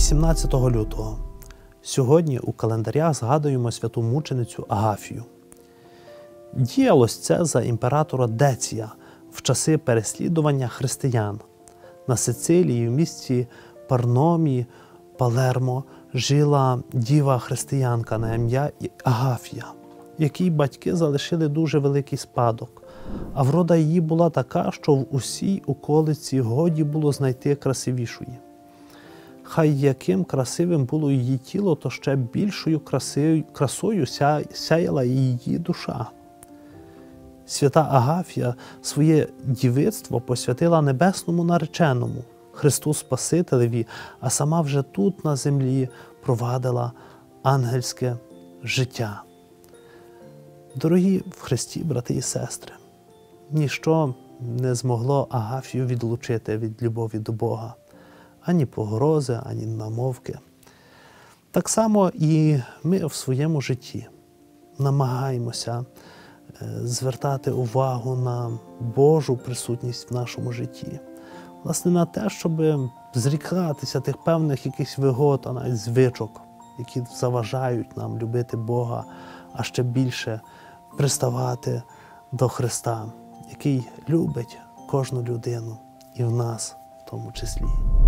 18 лютого. Сьогодні у календарях згадуємо святу мученицю Агафію. Діялось це за імператора Деція в часи переслідування християн. На Сицилії, в місті Парномі, Палермо, жила діва-християнка на ім'я Агафія, якій батьки залишили дуже великий спадок. А врода її була така, що в усій околиці годі було знайти красивішої. Хай яким красивим було її тіло, то ще більшою красою сяяла її душа. Свята Агафія своє дівицтво посвятила небесному нареченому, Христу Спасителеві, а сама вже тут на землі провадила ангельське життя. Дорогі в Христі, брати і сестри, ніщо не змогло Агафію відлучити від любові до Бога. Ані погрози, ані намовки. Так само і ми в своєму житті намагаємося звертати увагу на Божу присутність в нашому житті. Власне, на те, щоб зрікатися тих певних якихось вигод, а навіть звичок, які заважають нам любити Бога, а ще більше приставати до Христа, який любить кожну людину і в нас в тому числі.